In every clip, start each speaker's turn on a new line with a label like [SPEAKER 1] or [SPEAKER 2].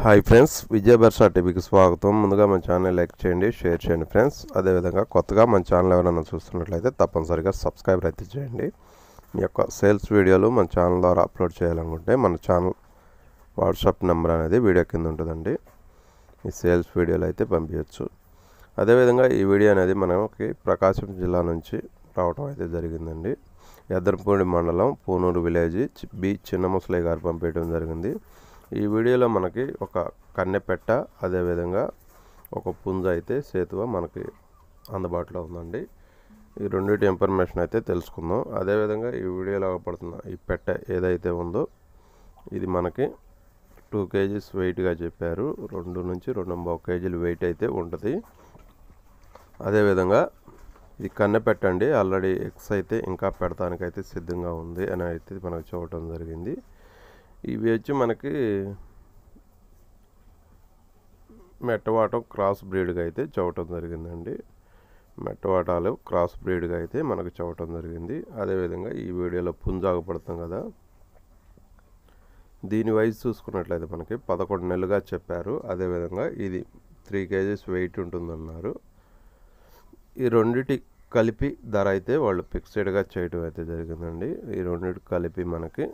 [SPEAKER 1] Hi friends, విజయ బర్షా టీవీకి స్వాగతం. ముందుగా మన ఛానల్ లైక్ చేయండి, షేర్ చేయండి ఫ్రెండ్స్. అదేవిధంగా కొత్తగా మన ఛానల్ ఎవరైనా చూస్తున్నట్లయితే తప్పనిసరిగా సబ్స్క్రైబ్ అయితే చేయండి. మీ యొక్క సేల్స్ వీడియోలు మన ఛానల్ ద్వారా అప్లోడ్ చేయాలనుకుంటే మన ఛానల్ వాట్సాప్ నెంబర్ అనేది వీడియో కింద ఉంటుందండి. ఈ సేల్స్ వీడియోలు అయితే పంపించవచ్చు. అదేవిధంగా ఈ వీడియో అనేది మనకి ప్రకాశం జిల్లా నుంచి రావడం అయితే జరిగిందండి. ఎద్దరపూడి మండలం పూనూరు విలేజ్ బి చిన్న ముసలయ్య గారు పంపించడం జరిగింది. ఈ వీడియోలో మనకి ఒక కన్నెపెట్ట, అదేవిధంగా ఒక పుంజ అయితే సేతువ మనకి అందుబాటులో ఉందండి. ఈ రెండింటి ఇన్ఫర్మేషన్ అయితే తెలుసుకుందాం. అదేవిధంగా ఈ వీడియోలో పడుతున్న ఈ పెట్ట ఏదైతే ఉందో ఇది మనకి 2 kgs వెయిట్గా చెప్పారు. 2 నుంచి 2.5 kg వెయిట్ అయితే ఉంటుంది. అదేవిధంగా ఇది కన్నెపెట్ట అండి. ఆల్రెడీ ఎగ్స్ అయితే ఇంకా పెడతానికైతే సిద్ధంగా ఉంది అని అయితే మనకు చూడటం జరిగింది. ఇవి వచ్చి మనకి మెట్టవాటం క్రాస్ బ్రీడ్గా అయితే చూడటం జరిగిందండి. మెట్టవాటాలు క్రాస్ బ్రీడ్గా అయితే మనకు చూడటం జరిగింది. అదేవిధంగా ఈ వీడియోలో పుంజాగు పడుతుంది కదా, దీని వయసు చూసుకున్నట్లయితే మనకి 11 నెలలుగా చెప్పారు. అదేవిధంగా ఇది 3 kgs వెయిట్ ఉంటుందన్నారు. ఈ రెండిటి కలిపి ధర అయితే వాళ్ళు ఫిక్స్డ్గా చేయడం అయితే జరిగిందండి. ఈ రెండిటి కలిపి మనకి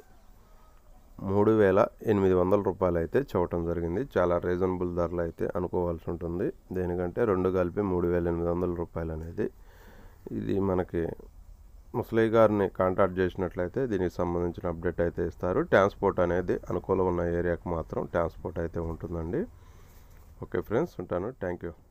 [SPEAKER 1] 3,800 రూపాయలు అయితే చూడటం జరిగింది. చాలా రీజనబుల్ ధరలు అయితే అనుకోవాల్సి ఉంటుంది. దేనికంటే 2 కలిపి 3,800 రూపాయలు అనేది. ఇది మనకి ముసలయ్య గారిని కాంటాక్ట్ చేసినట్లయితే దీనికి సంబంధించిన అప్డేట్ అయితే ఇస్తారు. ట్రాన్స్పోర్ట్ అనేది అనుకూలం ఉన్న ఏరియాకి మాత్రం ట్రాన్స్పోర్ట్ అయితే ఉంటుందండి. ఓకే ఫ్రెండ్స్, ఉంటాను. Thank you.